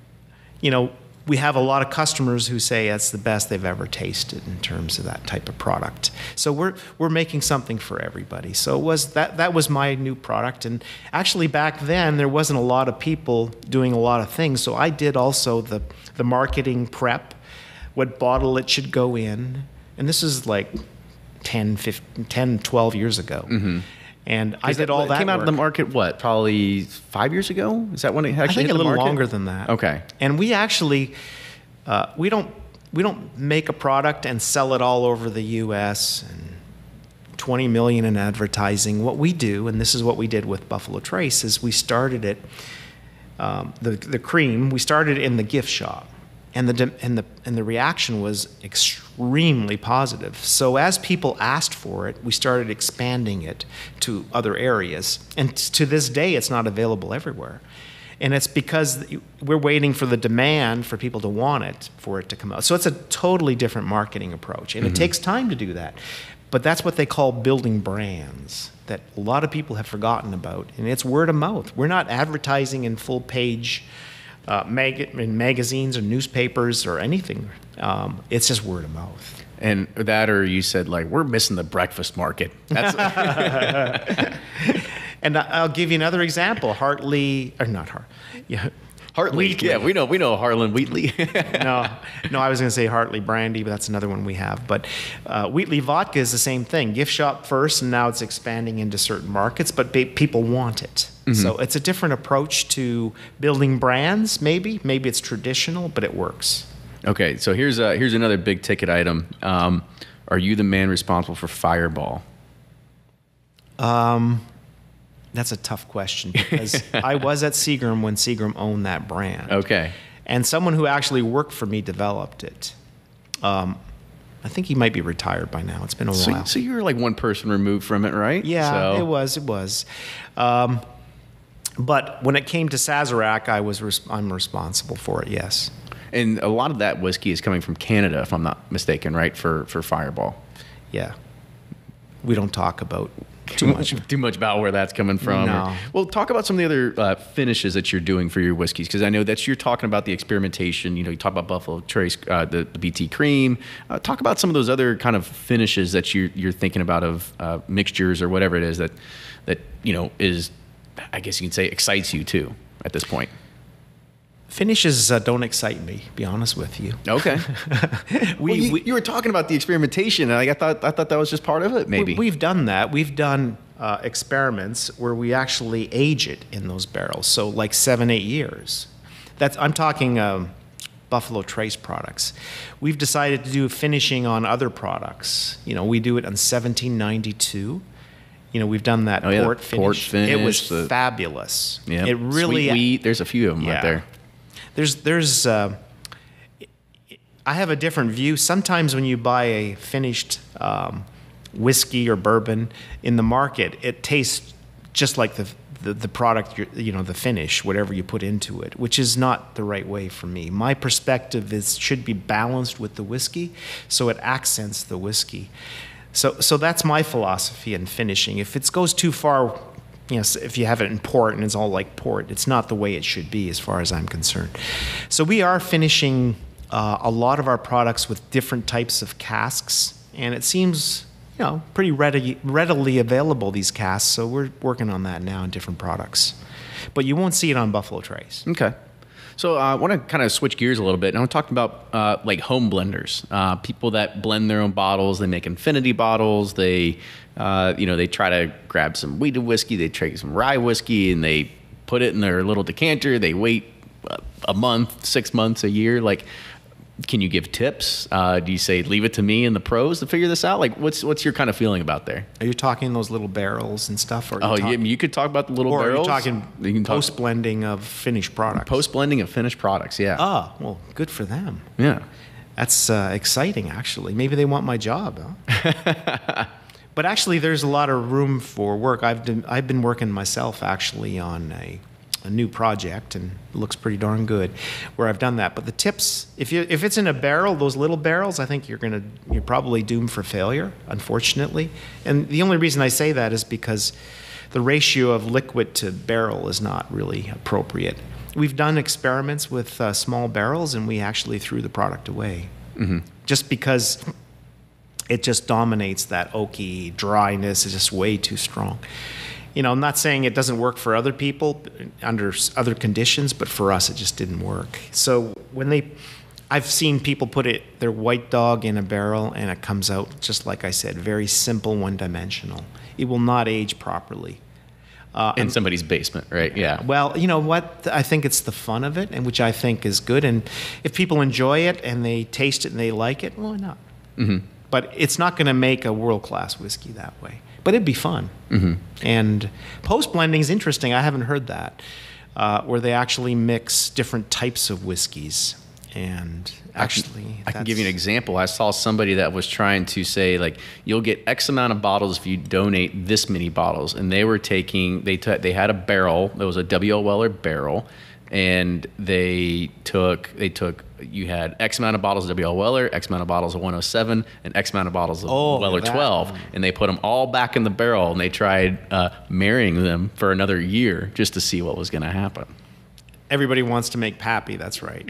we have a lot of customers who say that's the best they've ever tasted in terms of that type of product. So we're making something for everybody. So that was my new product. And actually back then there wasn't a lot of people doing a lot of things. So I did also the marketing prep, what bottle it should go in. And this is like 10, 12 years ago. Mm-hmm. And I did all that. It came out of the market, what, probably 5 years ago? Is that when it actually I think hit a little the market? longer than that. Okay. And we actually, we don't make a product and sell it all over the U.S. and $20 million in advertising. What we do, and this is what we did with Buffalo Trace, is we started it, the cream, we started it in the gift shop. And the reaction was extremely positive. So as people asked for it, we started expanding it to other areas. And to this day, it's not available everywhere. And it's because we're waiting for the demand for people to want it, for it to come out. So it's a totally different marketing approach. And it takes time to do that. But that's what they call building brands that a lot of people have forgotten about. And it's word of mouth. We're not advertising in full page in magazines or newspapers or anything. It's just word of mouth. And that, or you said, like, we're missing the breakfast market. That's And I'll give you another example. Hartley, or not Hartley. Yeah. Hartley. Wheatley. Yeah, we know Harlan Wheatley. no, I was going to say Hartley Brandy, but that's another one we have. But Wheatley vodka is the same thing. Gift shop first, and now it's expanding into certain markets, but people want it. Mm-hmm. So it's a different approach to building brands, maybe. Maybe it's traditional, but it works. Okay, so here's another big ticket item. Are you the man responsible for Fireball? That's a tough question because I was at Seagram when Seagram owned that brand. Okay. And someone who actually worked for me developed it. I think he might be retired by now. It's been a while. So you were like one person removed from it, right? Yeah, it was. But when it came to Sazerac, I'm responsible for it, yes. And a lot of that whiskey is coming from Canada, if I'm not mistaken, right, for Fireball? Yeah. We don't talk about too much about where that's coming from. No. Well, talk about some of the other finishes that you're doing for your whiskeys, because I know that you're talking about the experimentation. You talk about Buffalo Trace, the BT cream. Talk about some of those other kind of finishes that you're thinking about of mixtures or whatever it is that is, I guess you can say, excites you too at this point. Finishes don't excite me, to be honest with you. Okay. You were talking about the experimentation, and I thought that was just part of it, maybe. We've done that. We've done experiments where we actually age it in those barrels, so like 7-8 years. I'm talking Buffalo Trace products. We've decided to do finishing on other products. We do it on 1792. We've done that port finish. Port finish. It was fabulous. Yep. It really. Sweet wheat. There's a few of them out there. There's I have a different view. Sometimes when you buy a finished whiskey or bourbon in the market, it tastes just like the product, the finish, whatever you put into it, which is not the right way for me. My perspective should be balanced with the whiskey, so it accents the whiskey. So that's my philosophy in finishing. If it goes too far, if you have it in port and it's all like port, it's not the way it should be as far as I'm concerned. So we are finishing a lot of our products with different types of casks, and it seems pretty readily available, these casks. So we're working on that now in different products. But you won't see it on Buffalo Trace. Okay. So I want to kind of switch gears a little bit. And I want to talk about like home blenders, people that blend their own bottles. They make infinity bottles. They, they try to grab some wheated whiskey. They take some rye whiskey and they put it in their little decanter. They wait a month, 6 months, a year. Like, can you give tips? Do you say leave it to me and the pros to figure this out? Like, what's your kind of feeling about there? Are you talking those little barrels and stuff? Or you could talk about the little barrels. Or are you talking post-blending of finished products? Post-blending of finished products, yeah. Oh, well, good for them. Yeah. That's exciting, actually. Maybe they want my job, huh? But actually, there's a lot of room for work. I've been working myself, actually, on a new project, and it looks pretty darn good where I've done that. But the tips, if it's in a barrel, those little barrels, I think you're probably doomed for failure, unfortunately. And the only reason I say that is because the ratio of liquid to barrel is not really appropriate. We've done experiments with small barrels, and we actually threw the product away. Mm-hmm. Just because it just dominates that oaky dryness is just way too strong. I'm not saying it doesn't work for other people under other conditions, but for us, it just didn't work. So I've seen people put their White Dog in a barrel, and it comes out, just like I said, very simple, one-dimensional. It will not age properly. In somebody's basement, right? Yeah. Well, you know what? I think it's the fun of it, and which I think is good. And if people enjoy it and they taste it and they like it, why not? Mm-hmm. But it's not going to make a world-class whiskey that way. But it'd be fun. Mm-hmm. And post-blending is interesting. I haven't heard that, where they actually mix different types of whiskeys. And actually, I can give you an example. I saw somebody that was trying to say, like, you'll get X amount of bottles if you donate this many bottles. And they were they had a barrel. There was a W.L. Weller barrel. And you had X amount of bottles of W.L. Weller, X amount of bottles of 107, and X amount of bottles of Weller 12. And they put them all back in the barrel, and they tried marrying them for another year just to see what was going to happen. Everybody wants to make Pappy, that's right.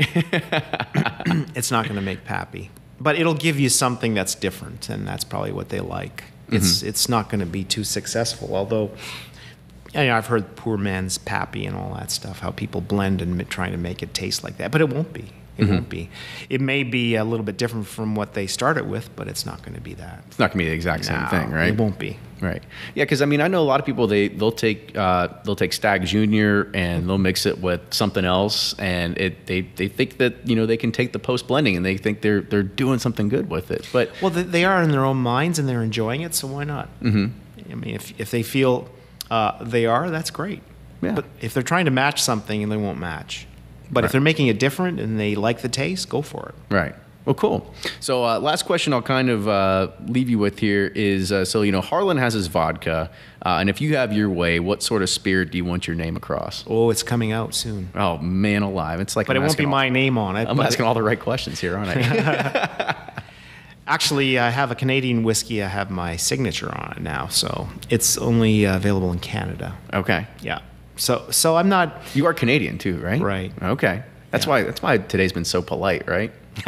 It's not going to make Pappy. But it'll give you something that's different, and that's probably what they like. Mm-hmm. It's not going to be too successful, although I've heard poor man's Pappy and all that stuff, how people blend and trying to make it taste like that. But it won't be. It won't be. It may be a little bit different from what they started with, but it's not going to be that. It's not going to be the exact same thing, right? It won't be. Right. Yeah, because I know a lot of people they'll take Stag Junior and they'll mix it with something else, and they think that they can take the post blending and they think they're doing something good with it. But they are in their own minds and they're enjoying it, so why not? Mm-hmm. If they feel they are, that's great. Yeah. But if they're trying to match something, they won't match. But if they're making it different and they like the taste, go for it. Right. Well, cool. So last question I'll kind of leave you with here is, Harlan has his vodka, and if you have your way, what sort of spirit do you want your name across? Oh, it's coming out soon. Oh, man alive. It's like, but it won't be my name on it. I'm asking all the right questions here, aren't I? Actually, I have a Canadian whiskey. I have my signature on it now, so it's only available in Canada. Okay. Yeah. So I'm not. You are Canadian too, right? Right. Okay. That's why today's been so polite, right?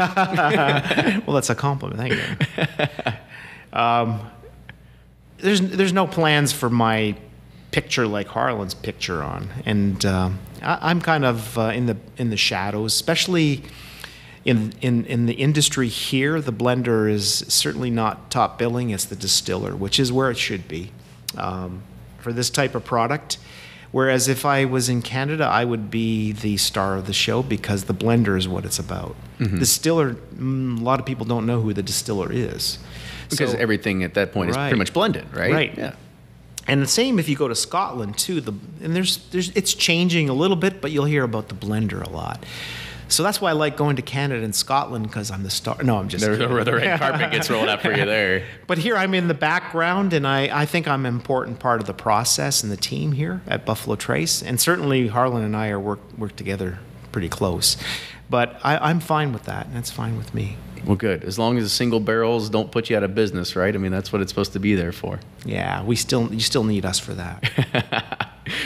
Well, that's a compliment. Thank you. There's no plans for my picture like Harlan's picture on, and I'm kind of in the shadows, especially in the industry here. The blender is certainly not top billing. It's the distiller, which is where it should be for this type of product. Whereas if I was in Canada, I would be the star of the show because the blender is what it's about. Mm-hmm. Distiller, a lot of people don't know who the distiller is. Because everything at that point is pretty much blended, right? Right. Yeah. And the same if you go to Scotland too. It's changing a little bit, but you'll hear about the blender a lot. So that's why I like going to Canada and Scotland, because I'm the star. No, I'm just kidding. The red carpet gets rolled out for you there. But here I'm in the background, and I think I'm an important part of the process and the team here at Buffalo Trace. And certainly Harlan and I work together pretty close. But I'm fine with that, and that's fine with me. Well, good. As long as the single barrels don't put you out of business, right? That's what it's supposed to be there for. Yeah, you still need us for that.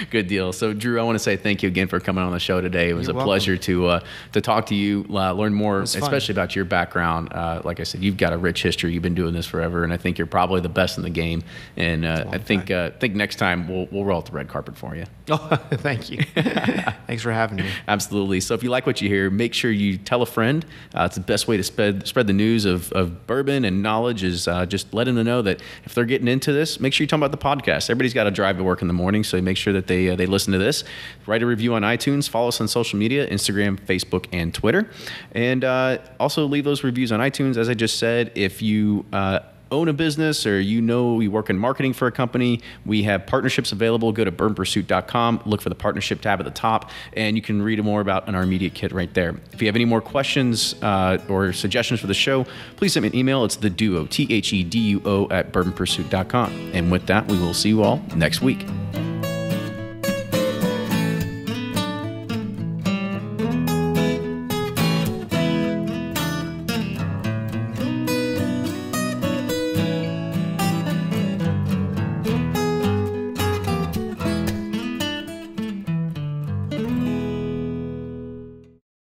Good deal. So, Drew, I want to say thank you again for coming on the show today. It was You're a welcome. pleasure to talk to you, learn more, was fun. especially about your background. Like I said, you've got a rich history. You've been doing this forever, and I think you're probably the best in the game. And I think next time we'll roll out the red carpet for you. Oh, thank you. Thanks for having me. Absolutely. So if you like what you hear, make sure you tell a friend. It's the best way to spread the news of bourbon and knowledge is just letting them know that if they're getting into this, make sure you talk about the podcast. Everybody's got to drive to work in the morning, so make sure that they listen to this. Write a review on iTunes. Follow us on social media, Instagram, Facebook, and Twitter. And also leave those reviews on iTunes. As I just said, if you own a business or you work in marketing for a company, we have partnerships available. Go to bourbonpursuit.com, look for the partnership tab at the top, and you can read more about our immediate kit right there. If you have any more questions or suggestions for the show, please send me an email. It's theduo, THEDUO @bourbonpursuit.com. And with that, we will see you all next week.